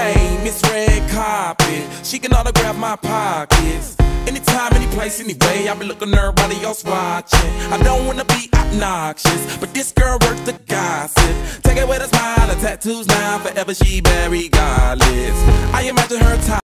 Hey, Miss Red Carpet, she can autograph my pockets. Anytime, any place, anyway, I be looking at everybody else watching. I don't wanna be obnoxious, but this girl worth the gossip. Take it with a smile, her tattoos now, forever she be regardless. I imagine her top